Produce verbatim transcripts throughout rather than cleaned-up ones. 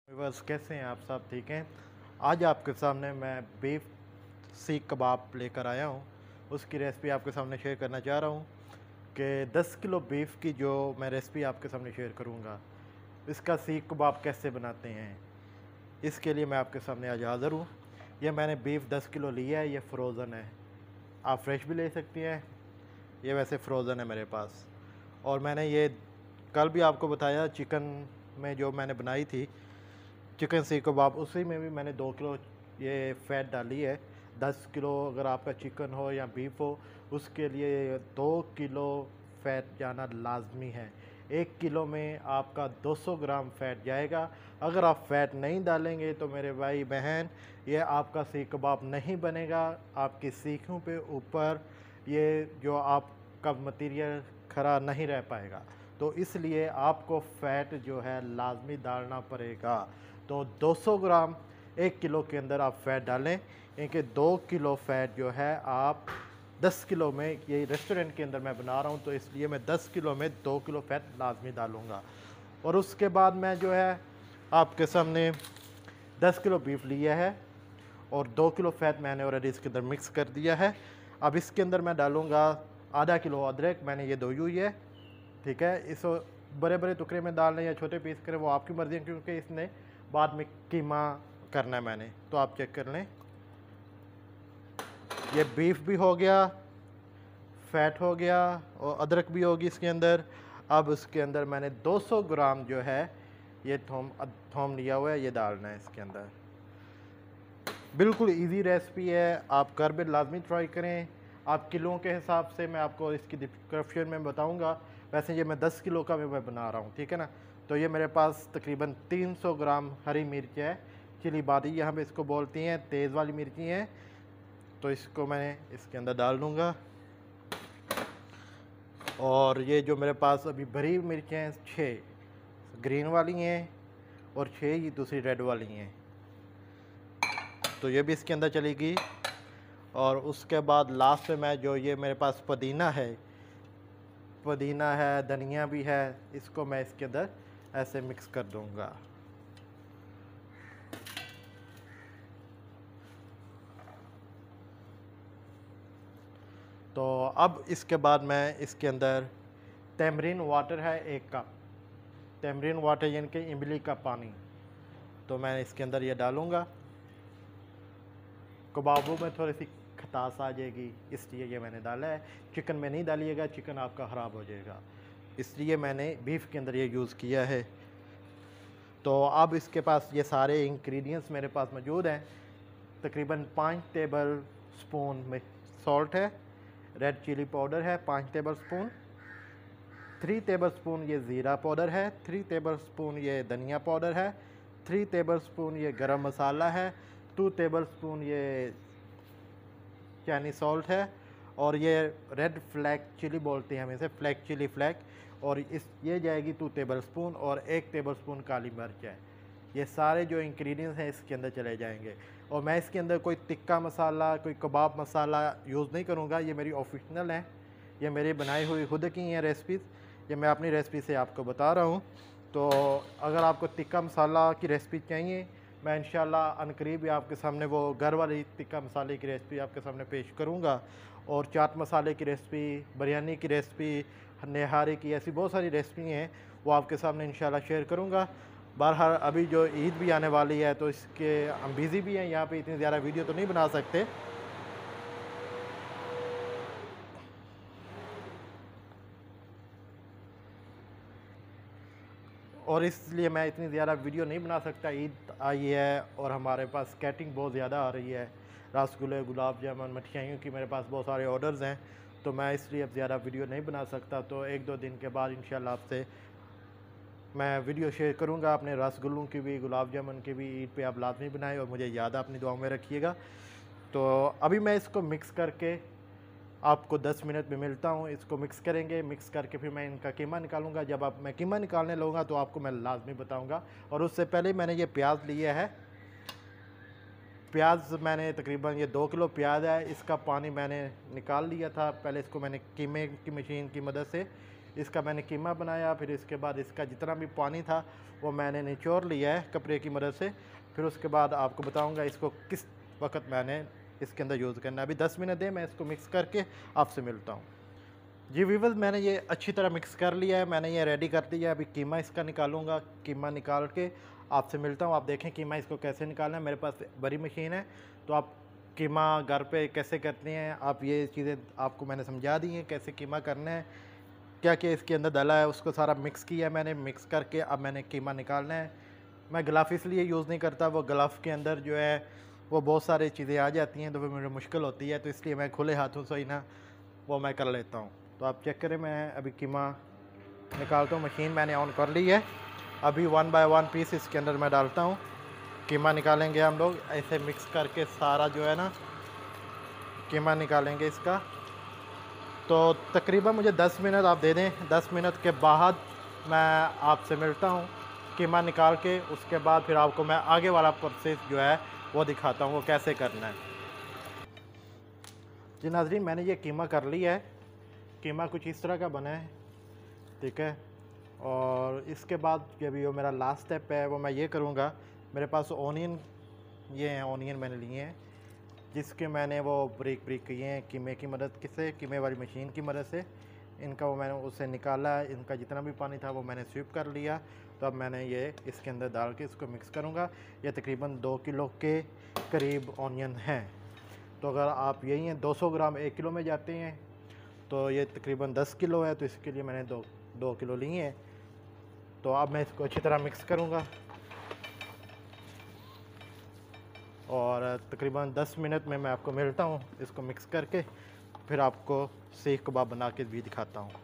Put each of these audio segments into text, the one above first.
बस कैसे हैं आप सब? ठीक हैं। आज आपके सामने मैं बीफ सीख कबाब लेकर आया हूँ। उसकी रेसिपी आपके सामने शेयर करना चाह रहा हूँ कि दस किलो बीफ की जो मैं रेसिपी आपके सामने शेयर करूँगा, इसका सीख कबाब कैसे बनाते हैं, इसके लिए मैं आपके सामने आज हाज़िर हूँ। ये मैंने बीफ दस किलो लिया है, ये फ्रोज़न है। आप फ्रेश भी ले सकती हैं, ये वैसे फ्रोज़न है मेरे पास। और मैंने ये कल भी आपको बताया चिकन में जो मैंने बनाई थी चिकन सीख कबाब, उसी में भी मैंने दो किलो ये फ़ैट डाली है। दस किलो अगर आपका चिकन हो या बीफ हो, उसके लिए दो किलो फ़ैट जाना लाज़मी है। एक किलो में आपका दो सौ ग्राम फ़ैट जाएगा। अगर आप फ़ैट नहीं डालेंगे तो मेरे भाई बहन, ये आपका सीख कबाब नहीं बनेगा। आपकी सीखों पे ऊपर ये जो आपका मटीरियल खरा नहीं रह पाएगा। तो इसलिए आपको फ़ैट जो है लाज़मी डालना पड़ेगा। तो दो सौ ग्राम एक किलो के अंदर आप फ़ैट डालें, क्योंकि दो किलो फ़ैट जो है आप दस किलो में, ये रेस्टोरेंट के अंदर मैं बना रहा हूँ तो इसलिए मैं दस किलो में दो किलो फ़ैट लाज़मी डालूँगा। और उसके बाद मैं जो है आपके सामने दस किलो बीफ लिया है और दो किलो फ़ैट मैंने ऑलरेडी इसके अंदर मिक्स कर दिया है। अब इसके अंदर मैं डालूँगा आधा किलो अदरक, मैंने ये धोई हुई है, ठीक है। इस बड़े बड़े टुकड़े में डालने या छोटे पीस करें वो आपकी मर्ज़ी है, क्योंकि इसने बाद में कीमा करना है मैंने, तो आप चेक कर लें। ये बीफ भी हो गया, फ़ैट हो गया और अदरक भी होगी इसके अंदर। अब उसके अंदर मैंने दो सौ ग्राम जो है ये थोम थोम लिया हुआ है, ये डालना है इसके अंदर। बिल्कुल इजी रेसिपी है, आप घर पे लाजमी ट्राई करें। आप किलों के हिसाब से मैं आपको इसकी डिस्क्रिप्शन में बताऊंगा। वैसे ये मैं दस किलो का भी मैं बना रहा हूँ, ठीक है ना। तो ये मेरे पास तकरीबन तीन सौ ग्राम हरी मिर्च है, चिली बादी यहाँ पे इसको बोलती हैं, तेज़ वाली मिर्ची हैं। तो इसको मैं इसके अंदर डाल दूँगा। और ये जो मेरे पास अभी भरी मिर्चें हैं, छः ग्रीन वाली हैं और छः ये दूसरी रेड वाली हैं, तो ये भी इसके अंदर चलेगी। और उसके बाद लास्ट में मैं जो ये मेरे पास पुदीना है पुदीना है धनिया भी है, इसको मैं इसके अंदर ऐसे मिक्स कर दूंगा। तो अब इसके बाद मैं इसके अंदर तमरीन वाटर है एक कप, तमरीन वाटर यानी कि इमली का पानी, तो मैं इसके अंदर ये डालूँगा। कबाबों में थोड़ी सी खटास आ जाएगी, इसलिए ये मैंने डाला है। चिकन में नहीं डालिएगा, चिकन आपका ख़राब हो जाएगा, इसलिए मैंने बीफ के अंदर ये यूज़ किया है। तो अब इसके पास ये सारे इंग्रेडिएंट्स मेरे पास मौजूद हैं। तकरीबन पाँच टेबल स्पून में सॉल्ट है, रेड चिली पाउडर है पाँच tablespoon, three tablespoon ये ज़ीरा पाउडर है, थ्री टेबल स्पून ये धनिया पाउडर है, थ्री टेबल स्पून ये गरम मसाला है, टू टेबल स्पून ये चाइनीज सॉल्ट है, और ये रेड फ्लैग चिली बोलते हैं हम इसे, फ्लैग चिली फ्लैग, और इस ये जाएगी टू टेबल स्पून, और एक टेबल स्पून काली मिर्च है। ये सारे जो इंग्रेडिएंट्स हैं इसके अंदर चले जाएंगे। और मैं इसके अंदर कोई टिक्का मसाला, कोई कबाब मसाला यूज़ नहीं करूँगा, ये मेरी ऑफिशियल है, ये मेरी बनाई हुई खुद की हैं रेसिपीज़, ये मैं अपनी रेसिपी से आपको बता रहा हूँ। तो अगर आपको टिक्का मसाला की रेसिपी चाहिए, मैं इंशाल्लाह अनकरीब आपके सामने वो घर वाली टिक्का मसाले की रेसिपी आपके सामने पेश करूँगा। और चाट मसाले की रेसिपी, बिरयानी की रेसिपी, निहारी की, ऐसी बहुत सारी रेसिपी हैं, वो आपके सामने इंशाल्लाह शेयर करूँगा। बहरहाल अभी जो ईद भी आने वाली है तो इसके हम बिज़ी भी हैं, यहाँ पे इतनी ज़्यादा वीडियो तो नहीं बना सकते। और इसलिए मैं इतनी ज़्यादा वीडियो नहीं बना सकता। ईद आई है और हमारे पास कैटरिंग बहुत ज़्यादा आ रही है, रसगुल्ले, गुलाब जामुन, मठियाइयों की मेरे पास बहुत सारे ऑर्डर्स हैं, तो मैं इसलिए अब ज़्यादा वीडियो नहीं बना सकता। तो एक दो दिन के बाद इंशाल्लाह आपसे मैं वीडियो शेयर करूंगा अपने रसगुल्लों की भी, गुलाब जामुन की भी। ईद पे आप लाजमी बनाएं और मुझे याद अपनी दुआओं में रखिएगा। तो अभी मैं इसको मिक्स करके आपको दस मिनट में मिलता हूँ। इसको मिक्स करेंगे, मिक्स करके फिर मैं इनका कीमा निकालूंगा। जब आप मैं कीमा निकालने लगूँगा तो आपको मैं लाजमी बताऊँगा। और उससे पहले मैंने ये प्याज लिया है, प्याज मैंने तकरीबन ये दो किलो प्याज है, इसका पानी मैंने निकाल लिया था। पहले इसको मैंने कीमे की मशीन की मदद से इसका मैंने कीमा बनाया। फिर इसके बाद इसका जितना भी पानी था वो मैंने निचोड़ लिया है कपड़े की मदद से। फिर उसके बाद आपको बताऊंगा इसको किस वक्त मैंने इसके अंदर यूज़ करना है। अभी दस मिनट दे, मैं इसको मिक्स करके आपसे मिलता हूँ। जी वीवर्स, मैंने ये अच्छी तरह मिक्स कर लिया है, मैंने ये रेडी कर दिया है। अभी कीमा इसका निकालूंगा, कीमा निकाल के आपसे मिलता हूँ। आप देखें कीमा इसको कैसे निकालना है। मेरे पास बड़ी मशीन है, तो आप कीमा घर पे कैसे करते हैं, आप ये चीज़ें आपको मैंने समझा दी हैं कैसे कीमा करना है, क्या क्या इसके अंदर डाला है, उसको सारा मिक्स किया है मैंने। मिक्स करके अब मैंने कीमा निकालना है। मैं ग्लव इसलिए यूज़ नहीं करता, वो ग्लव के अंदर जो है वो बहुत सारी चीज़ें आ जाती हैं, तो फिर मुझे मुश्किल होती है, तो इसलिए मैं खुले हाथों से ही ना वो मैं कर लेता हूँ। तो आप चेक करें, मैं अभी कीमा निकालता हूँ। मशीन मैंने ऑन कर ली है। अभी वन बाय वन पीस इसके अंदर मैं डालता हूँ। कीमा निकालेंगे हम लोग ऐसे मिक्स करके, सारा जो है ना कीमा निकालेंगे इसका। तो तकरीबन मुझे दस मिनट आप दे दें, दस मिनट के बाद मैं आपसे मिलता हूँ कीमा निकाल के। उसके बाद फिर आपको मैं आगे वाला प्रोसेस जो है वो दिखाता हूँ वो कैसे करना है। जी नाज़रीन, मैंने ये कीमा कर लिया है। कीमा कुछ इस तरह का बना है, ठीक है। और इसके बाद जब ये मेरा लास्ट स्टेप है वो मैं ये करूँगा। मेरे पास ओनियन, ये हैं ओनियन मैंने लिए हैं, जिसके मैंने वो ब्रेक ब्रेक किए हैं कीमे की मदद से, कीमे वाली मशीन की मदद से। इनका वो मैंने उससे निकाला, इनका जितना भी पानी था वो मैंने स्वीप कर लिया। तो अब मैंने ये इसके अंदर डाल के इसको मिक्स करूँगा। ये तकरीबन दो किलो के करीब ऑनियन हैं। तो अगर आप यही हैं दो सौ ग्राम एक किलो में जाते हैं, तो ये तकरीबन दस किलो है, तो इसके लिए मैंने दो दो किलो लिए हैं। तो अब मैं इसको अच्छी तरह मिक्स करूँगा और तकरीबन दस मिनट में मैं आपको मिलता हूँ इसको मिक्स करके। फिर आपको सीख कबाब बना के भी दिखाता हूँ।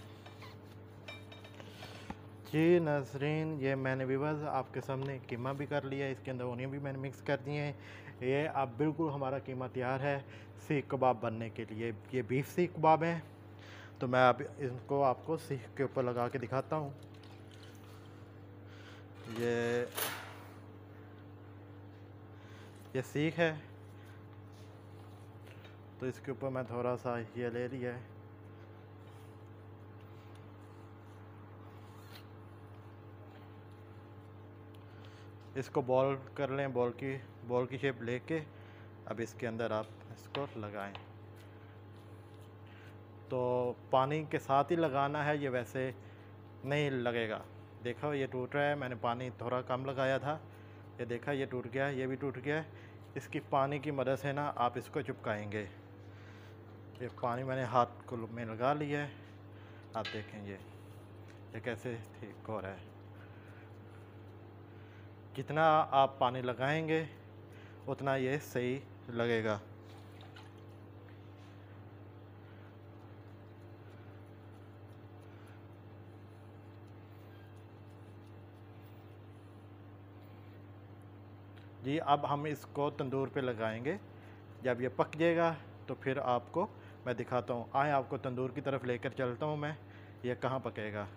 जी नाज़रीन, ये मैंने व्यूअर्स आपके सामने कीमा भी कर लिया है, इसके अंदर ओनियन भी मैंने मिक्स कर दिए हैं। ये अब बिल्कुल हमारा कीमा तैयार है सीख कबाब बनने के लिए। ये बीफ सीख कबाब हैं। तो मैं अब इनको आपको सीख के ऊपर लगा के दिखाता हूँ। ये ये सीख है, तो इसके ऊपर मैं थोड़ा सा ये ले लिया है। इसको बॉल कर लें, बॉल की बॉल की शेप लेके अब इसके अंदर आप इसको लगाएं। तो पानी के साथ ही लगाना है, ये वैसे नहीं लगेगा। देखो ये टूट रहा है, मैंने पानी थोड़ा कम लगाया था, ये देखा ये टूट गया, ये भी टूट गया। इसकी पानी की मदद से ना आप इसको चिपकाएंगे। ये पानी मैंने हाथ को में लगा लिया है, आप देखें ये ये कैसे ठीक हो रहा है। जितना आप पानी लगाएंगे उतना ये सही लगेगा। जी अब हम इसको तंदूर पे लगाएंगे। जब ये पक जाएगा तो फिर आपको मैं दिखाता हूँ। आए आपको तंदूर की तरफ लेकर चलता हूँ मैं, ये कहाँ पकेगा।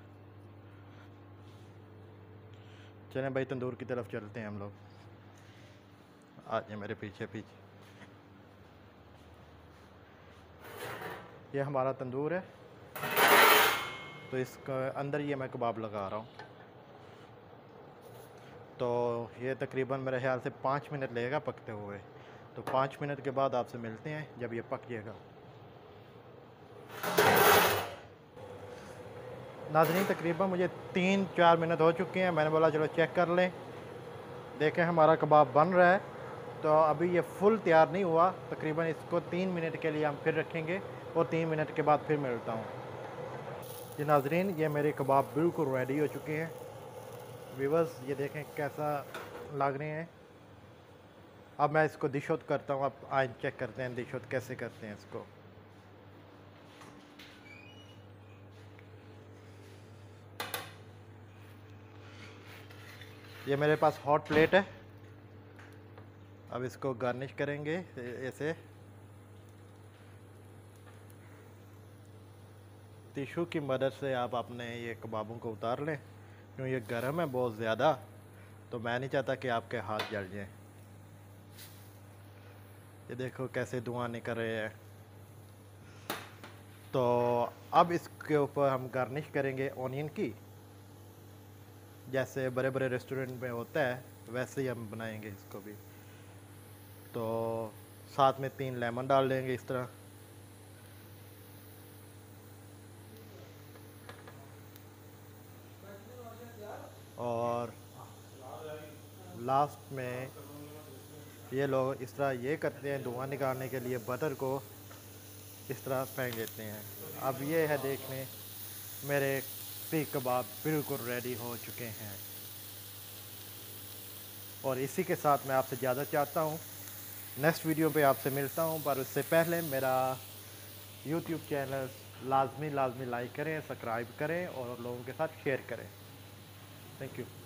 चलें भाई, तंदूर की तरफ चलते हैं हम लोग। आ जाए मेरे पीछे पीछे। ये हमारा तंदूर है, तो इसका अंदर ये मैं कबाब लगा रहा हूँ। तो ये तकरीबन मेरे ख्याल से पाँच मिनट लगेगा पकते हुए। तो पाँच मिनट के बाद आपसे मिलते हैं जब ये पक जाएगा। नाज़रीन, तकरीबन मुझे तीन चार मिनट हो चुके हैं। मैंने बोला चलो चेक कर लें, देखें हमारा कबाब बन रहा है। तो अभी ये फुल तैयार नहीं हुआ, तकरीबन इसको तीन मिनट के लिए हम फिर रखेंगे और तीन मिनट के बाद फिर मिलता हूँ। जी नाज़रीन, ये मेरे कबाब बिल्कुल रेडी हो चुके हैं। व्यूअर्स ये देखें कैसा लग रहे हैं। अब मैं इसको डिश आउट करता हूँ। अब आज चेक करते हैं डिश आउट कैसे करते हैं इसको। ये मेरे पास हॉट प्लेट है। अब इसको गार्निश करेंगे ऐसे टिशू की मदद से। आप अपने ये कबाबों को उतार लें, क्यों ये गर्म है बहुत ज़्यादा, तो मैं नहीं चाहता कि आपके हाथ जल जाएं। ये देखो कैसे धुआं निकल रहे हैं। तो अब इसके ऊपर हम गार्निश करेंगे ऑनियन की, जैसे बड़े बड़े रेस्टोरेंट में होता है वैसे ही हम बनाएंगे इसको भी। तो साथ में तीन लेमन डाल देंगे इस तरह। और लास्ट में ये लोग इस तरह ये करते हैं, धुआं निकालने के लिए बटर को इस तरह फेंक देते हैं। अब ये है देखने, मेरे सीख कबाब बिल्कुल रेडी हो चुके हैं। और इसी के साथ मैं आपसे ज़्यादा चाहता हूँ नेक्स्ट वीडियो पे आपसे मिलता हूँ, पर उससे पहले मेरा यूट्यूब चैनल लाजमी लाजमी लाइक करें, सब्सक्राइब करें और लोगों के साथ शेयर करें। Thank you.